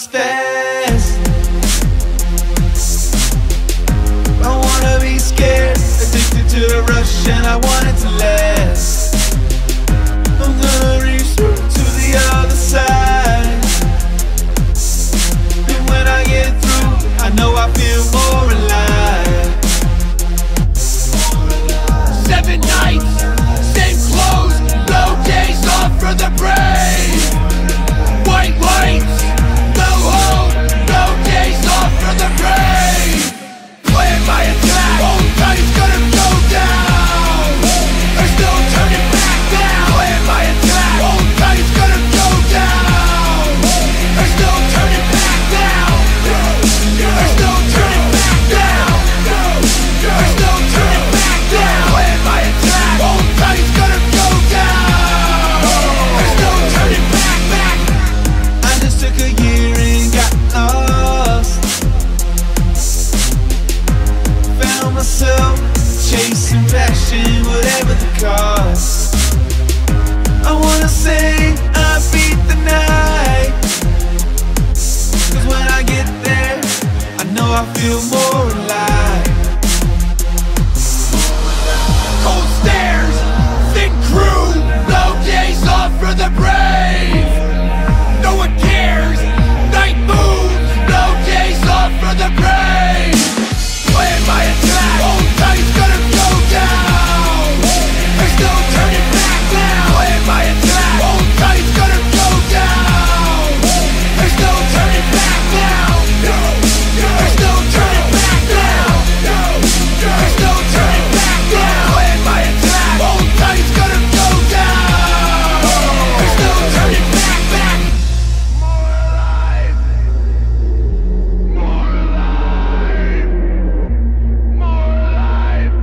beats fast. I wanna be scared, addicted to the rush, and I want it to last. I'm gonna reach through to the other side, and when I get through, I know I feel more alive. 7 nights, same clothes, no days off for the brave. White lights, no hope, no days off for the brave. Plan my attack, old time's gonna go down. There's no turning back now. Plan my attack, old time's gonna go down. There's no turning back now. There's no turning back now. There's no turning back now. Plan my attack, old time's gonna go down. There's no turning back. I just took a year and got lost. Found myself chasing passion, whatever the cost. I wanna say I beat the night, 'cause when I get there, I know I feel more alive. Cold stairs, thin crew, no days off for the brave. No one cares, night moves, no days off for the brave. Plan my attack, old time's gonna go down. There's no turning back now. Plan my attack, old time's gonna go down. There's no turning back now. There's no turning back now. There's no turning back now. Plan my attack, old time's gonna go down. There's no turning back. More alive. More alive. More alive.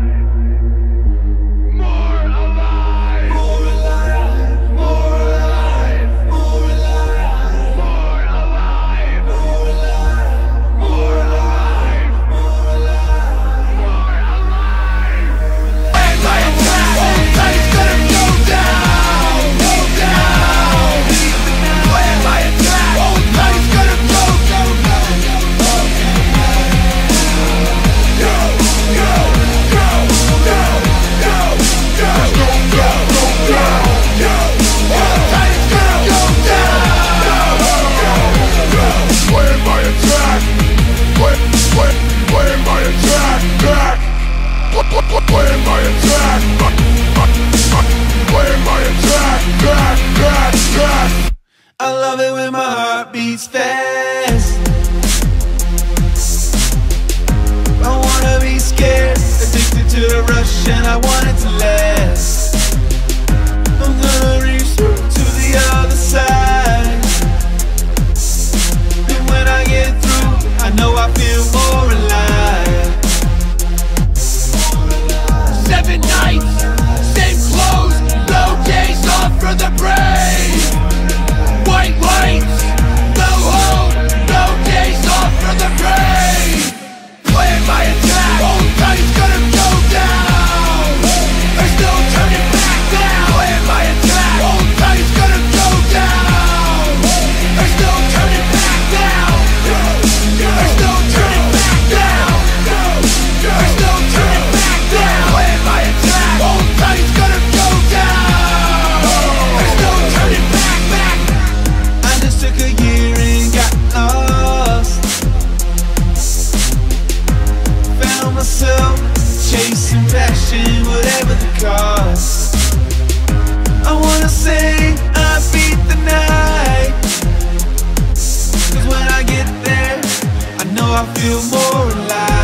More alive. More alive, more alive, more alive, More alive. more alive, More alive. more alive. More alive. Plan my attack, old time's gonna go down. Go down. Plan my attack, old time's gonna go down. Plan my attack. Plan my attack. Plan my attack. Plan my attack. I love it when my heart beats fast. I wanna be scared, addicted to the rush, and I want it to last. I'm gonna reach through to the other side, and when I get through, I know I feel more alive. 7 nights, same clothes, no days off for the brave. White lights, no hope, no days off for the brave. Plan my attack, old time's gonna go down. There's no turning back now. Plan my attack, old time's gonna go down. There's no turning back now. There's no turning back now. There's no turning back now. Plan my attack, old time's gonna go down. There's no turning back. I just took a year and got lost. Found myself chasing passion, whatever the cost. I wanna say I beat the night, 'cause when I get there, I know I feel more alive.